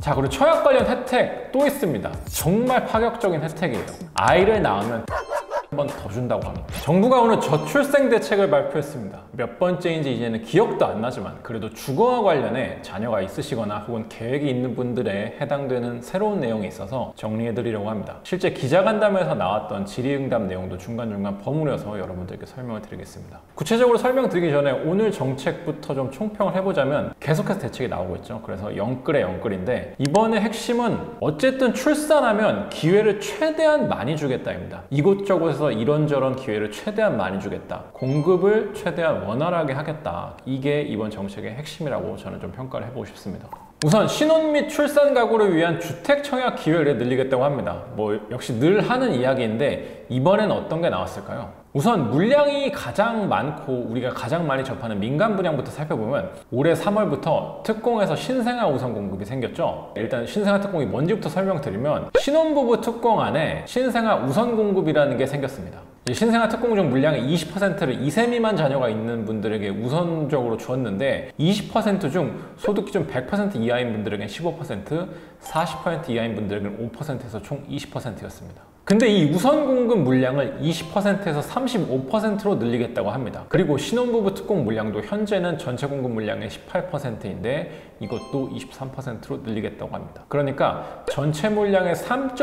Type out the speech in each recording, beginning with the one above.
자, 그리고 청약 관련 혜택 또 있습니다. 정말 파격적인 혜택이에요. 아이를 낳으면 한 번 더 준다고 합니다. 정부가 오늘 저출생 대책을 발표했습니다. 몇 번째인지 이제는 기억도 안 나지만 그래도 주거와 관련해 자녀가 있으시거나 혹은 계획이 있는 분들에 해당되는 새로운 내용이 있어서 정리해 드리려고 합니다. 실제 기자간담회에서 나왔던 질의응답 내용도 중간중간 버무려서 여러분들께 설명을 드리겠습니다. 구체적으로 설명드리기 전에 오늘 정책부터 좀 총평을 해보자면 계속해서 대책이 나오고 있죠. 그래서 영끌의 영끌인데 이번에 핵심은 어쨌든 출산하면 기회를 최대한 많이 주겠다입니다. 이곳저곳에서 이런저런 기회를 최대한 많이 주겠다. 공급을 최대한 원활하게 하겠다. 이게 이번 정책의 핵심이라고 저는 좀 평가를 해보고 싶습니다. 우선 신혼 및 출산 가구를 위한 주택 청약 기회를 늘리겠다고 합니다. 역시 늘 하는 이야기인데 이번엔 어떤 게 나왔을까요? 우선 물량이 가장 많고 우리가 가장 많이 접하는 민간 분양부터 살펴보면 올해 3월부터 특공에서 신생아 우선 공급이 생겼죠. 일단 신생아 특공이 뭔지부터 설명드리면 신혼부부 특공 안에 신생아 우선 공급이라는 게 생겼습니다. 신생아 특공 중 물량의 20%를 2세 미만 자녀가 있는 분들에게 우선적으로 주었는데 20% 중 소득 기준 100% 이하인 분들에게는 15%, 40% 이하인 분들에게는 5%에서 총 20%였습니다. 근데 이 우선 공급 물량을 20%에서 35%로 늘리겠다고 합니다. 그리고 신혼부부 특공 물량도 현재는 전체 공급 물량의 18%인데 이것도 23%로 늘리겠다고 합니다. 그러니까 전체 물량의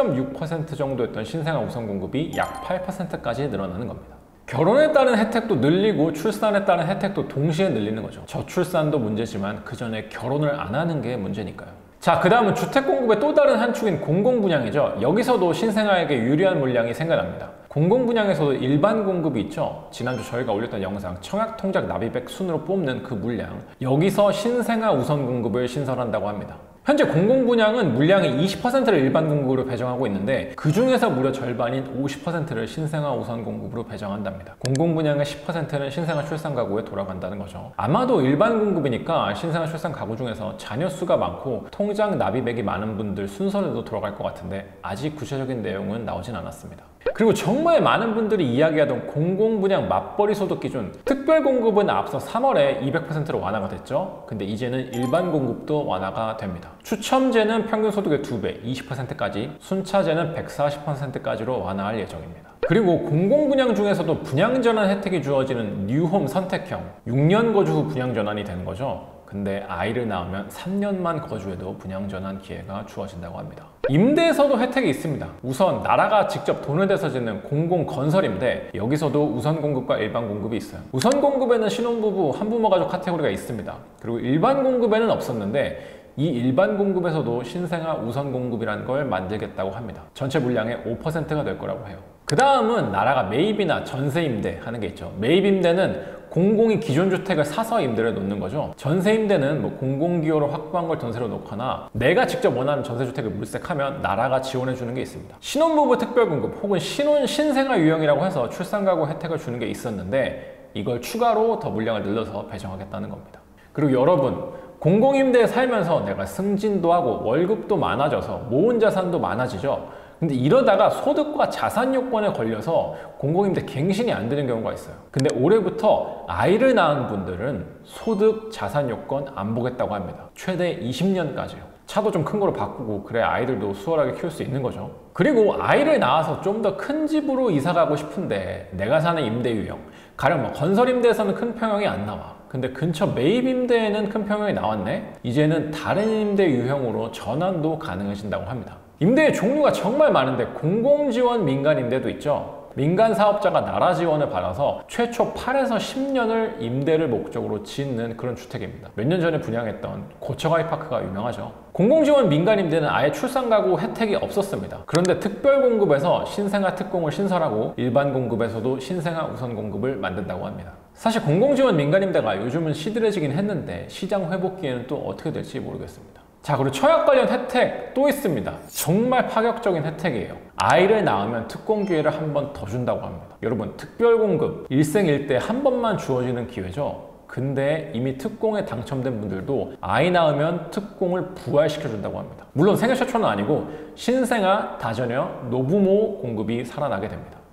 3.6% 정도였던 신생아 우선 공급이 약 8%까지 늘어나는 겁니다. 결혼에 따른 혜택도 늘리고 출산에 따른 혜택도 동시에 늘리는 거죠. 저출산도 문제지만 그 전에 결혼을 안 하는 게 문제니까요. 자, 그 다음은 주택 공급의 또 다른 한 축인 공공분양이죠. 여기서도 신생아에게 유리한 물량이 생겨납니다. 공공분양에서도 일반 공급이 있죠. 지난주 저희가 올렸던 영상 청약통장 납입액 순으로 뽑는 그 물량, 여기서 신생아 우선 공급을 신설한다고 합니다. 현재 공공분양은 물량의 20%를 일반 공급으로 배정하고 있는데 그 중에서 무려 절반인 50%를 신생아 우선 공급으로 배정한답니다. 공공분양의 10%는 신생아 출산 가구에 돌아간다는 거죠. 아마도 일반 공급이니까 신생아 출산 가구 중에서 자녀 수가 많고 통장 납입액이 많은 분들 순서대로 돌아갈 것 같은데 아직 구체적인 내용은 나오진 않았습니다. 그리고 정말 많은 분들이 이야기하던 공공분양 맞벌이 소득 기준, 특별공급은 앞서 3월에 200%로 완화가 됐죠. 근데 이제는 일반 공급도 완화가 됩니다. 추첨제는 평균 소득의 2배, 20%까지, 순차제는 140%까지로 완화할 예정입니다. 그리고 공공분양 중에서도 분양전환 혜택이 주어지는 뉴홈 선택형, 6년 거주 후 분양전환이 되는 거죠. 근데 아이를 낳으면 3년만 거주해도 분양전환 기회가 주어진다고 합니다. 임대에서도 혜택이 있습니다. 우선 나라가 직접 돈을 대서 짓는 공공건설임대, 여기서도 우선 공급과 일반 공급이 있어요. 우선 공급에는 신혼부부, 한부모 가족 카테고리가 있습니다. 그리고 일반 공급에는 없었는데 이 일반 공급에서도 신생아 우선 공급이라는 걸 만들겠다고 합니다. 전체 물량의 5%가 될 거라고 해요. 그 다음은 나라가 매입이나 전세임대 하는 게 있죠. 매입임대는 공공이 기존 주택을 사서 임대를 놓는 거죠. 전세임대는 공공기여로 확보한 걸 전세로 놓거나 내가 직접 원하는 전세주택을 물색하면 나라가 지원해 주는 게 있습니다. 신혼부부 특별공급 혹은 신생아 유형이라고 해서 출산가구 혜택을 주는 게 있었는데 이걸 추가로 더 물량을 늘려서 배정하겠다는 겁니다. 그리고 여러분, 공공임대에 살면서 내가 승진도 하고 월급도 많아져서 모은 자산도 많아지죠. 근데 이러다가 소득과 자산 요건에 걸려서 공공임대 갱신이 안 되는 경우가 있어요. 근데 올해부터 아이를 낳은 분들은 소득, 자산 요건 안 보겠다고 합니다. 최대 20년까지요. 차도 좀 큰 거로 바꾸고 그래야 아이들도 수월하게 키울 수 있는 거죠. 그리고 아이를 낳아서 좀 더 큰 집으로 이사 가고 싶은데 내가 사는 임대 유형, 가령 건설 임대에서는 큰 평형이 안 나와. 근데 근처 매입 임대에는 큰 평형이 나왔네? 이제는 다른 임대 유형으로 전환도 가능해진다고 합니다. 임대의 종류가 정말 많은데 공공지원 민간 임대도 있죠. 민간 사업자가 나라 지원을 받아서 최초 8에서 10년을 임대를 목적으로 짓는 그런 주택입니다. 몇 년 전에 분양했던 고척아이파크가 유명하죠. 공공지원 민간 임대는 아예 출산가구 혜택이 없었습니다. 그런데 특별공급에서 신생아 특공을 신설하고 일반 공급에서도 신생아 우선 공급을 만든다고 합니다. 사실 공공지원 민간 임대가 요즘은 시들해지긴 했는데 시장 회복기에는 또 어떻게 될지 모르겠습니다. 자, 그리고 청약 관련 혜택 또 있습니다. 정말 파격적인 혜택이에요. 아이를 낳으면 특공 기회를 한 번 더 준다고 합니다. 여러분, 특별공급 일생일대 한 번만 주어지는 기회죠. 근데 이미 특공에 당첨된 분들도 아이 낳으면 특공을 부활시켜준다고 합니다. 물론 생애 최초는 아니고 신생아, 다자녀, 노부모 공급이 살아나게 됩니다.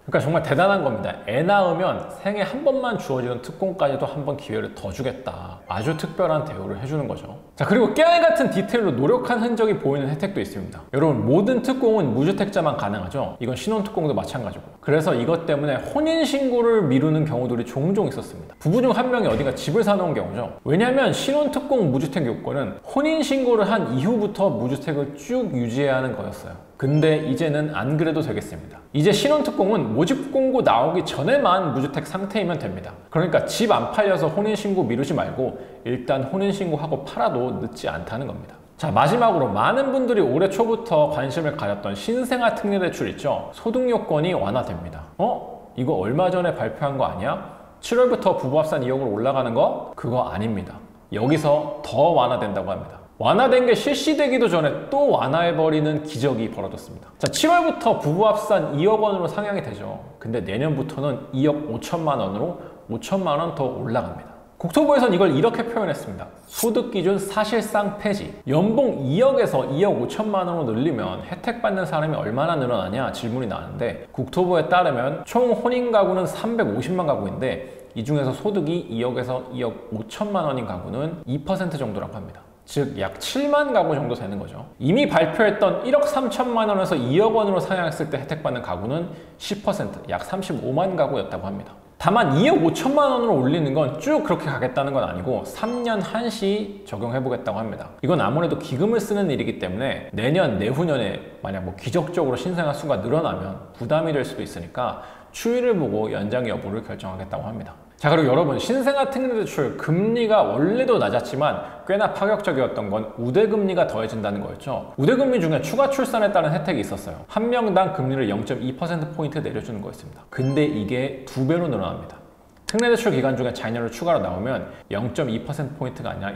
그러니까 정말 대단한 겁니다. 애 낳으면 생애 한 번만 주어지는 특공까지도 한 번 기회를 더 주겠다. 아주 특별한 대우를 해주는 거죠. 자, 그리고 깨알 같은 디테일로 노력한 흔적이 보이는 혜택도 있습니다. 여러분, 모든 특공은 무주택자만 가능하죠. 이건 신혼특공도 마찬가지고. 그래서 이것 때문에 혼인신고를 미루는 경우들이 종종 있었습니다. 부부 중 한 명이 어딘가 집을 사놓은 경우죠. 왜냐하면 신혼특공 무주택 요건은 혼인신고를 한 이후부터 무주택을 쭉 유지해야 하는 거였어요. 근데 이제는 안 그래도 되겠습니다. 이제 신혼특공은 모집 공고 나오기 전에만 무주택 상태이면 됩니다. 그러니까 집 안 팔려서 혼인신고 미루지 말고 일단 혼인신고하고 팔아도 늦지 않다는 겁니다. 자, 마지막으로 많은 분들이 올해 초부터 관심을 가졌던 신생아 특례대출 있죠? 소득 요건이 완화됩니다. 이거 얼마 전에 발표한 거 아니야? 7월부터 부부합산 2억으로 올라가는 거? 그거 아닙니다. 여기서 더 완화된다고 합니다. 완화된 게 실시되기도 전에 또 완화해버리는 기적이 벌어졌습니다. 자, 7월부터 부부합산 2억 원으로 상향이 되죠. 근데 내년부터는 2억 5천만 원으로 5천만 원 더 올라갑니다. 국토부에선 이걸 이렇게 표현했습니다. 소득기준 사실상 폐지. 연봉 2억에서 2억 5천만 원으로 늘리면 혜택 받는 사람이 얼마나 늘어나냐 질문이 나는데, 국토부에 따르면 총 혼인 가구는 350만 가구인데 이 중에서 소득이 2억에서 2억 5천만 원인 가구는 2% 정도라고 합니다. 즉 약 7만 가구 정도 되는 거죠. 이미 발표했던 1억 3천만 원에서 2억 원으로 상향했을 때 혜택받는 가구는 10%, 약 35만 가구였다고 합니다. 다만 2억 5천만 원으로 올리는 건 쭉 그렇게 가겠다는 건 아니고 3년 한시 적용해보겠다고 합니다. 이건 아무래도 기금을 쓰는 일이기 때문에 내년, 내후년에 만약 기적적으로 신생아 수가 늘어나면 부담이 될 수도 있으니까 추이를 보고 연장 여부를 결정하겠다고 합니다. 자, 그리고 여러분, 신생아 특례대출 금리가 원래도 낮았지만 꽤나 파격적이었던 건 우대금리가 더해진다는 거였죠. 우대금리 중에 추가 출산에 따른 혜택이 있었어요. 한 명당 금리를 0.2%포인트 내려주는 거였습니다. 근데 이게 2배로 늘어납니다. 특례대출 기간 중에 자녀를 추가로 나오면 0.2%포인트가 아니라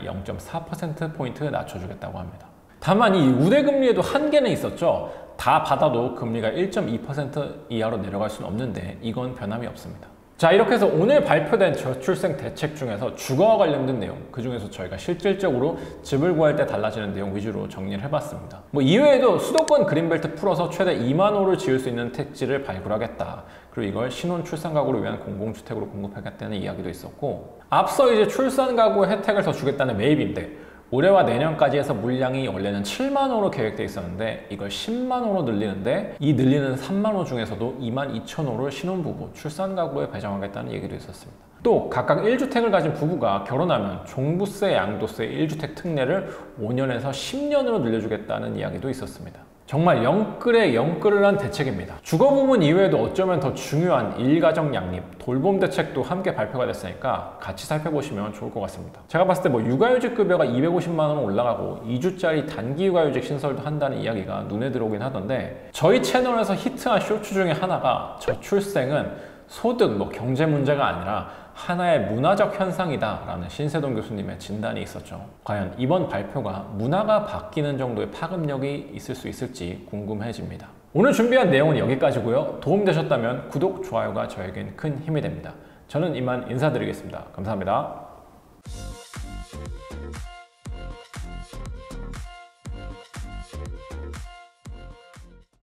0.4%포인트 낮춰주겠다고 합니다. 다만 이 우대금리에도 한계는 있었죠. 다 받아도 금리가 1.2% 이하로 내려갈 수는 없는데 이건 변함이 없습니다. 자, 이렇게 해서 오늘 발표된 저출생 대책 중에서 주거와 관련된 내용, 그 중에서 저희가 실질적으로 집을 구할 때 달라지는 내용 위주로 정리를 해봤습니다. 이외에도 수도권 그린벨트 풀어서 최대 2만 호를 지을 수 있는 택지를 발굴하겠다. 그리고 이걸 신혼 출산 가구를 위한 공공주택으로 공급하겠다는 이야기도 있었고, 앞서 이제 출산 가구 혜택을 더 주겠다는 매입인데 올해와 내년까지 해서 물량이 원래는 7만 호로 계획돼 있었는데 이걸 10만 호로 늘리는데, 이 늘리는 3만 호 중에서도 2만 2천 호를 신혼부부, 출산 가구에 배정하겠다는 얘기도 있었습니다. 또 각각 1주택을 가진 부부가 결혼하면 종부세, 양도세 1주택 특례를 5년에서 10년으로 늘려주겠다는 이야기도 있었습니다. 정말 영끌에 영끌을 한 대책입니다. 주거 부문 이외에도 어쩌면 더 중요한 일가정 양립, 돌봄 대책도 함께 발표가 됐으니까 같이 살펴보시면 좋을 것 같습니다. 제가 봤을 때 육아휴직 급여가 250만 원 올라가고 2주짜리 단기 육아휴직 신설도 한다는 이야기가 눈에 들어오긴 하던데, 저희 채널에서 히트한 쇼츠 중에 하나가 저출생은 소득, 경제 문제가 아니라 하나의 문화적 현상이다 라는 신세동 교수님의 진단이 있었죠. 과연 이번 발표가 문화가 바뀌는 정도의 파급력이 있을 수 있을지 궁금해집니다. 오늘 준비한 내용은 여기까지고요. 도움되셨다면 구독, 좋아요가 저에겐 큰 힘이 됩니다. 저는 이만 인사드리겠습니다. 감사합니다.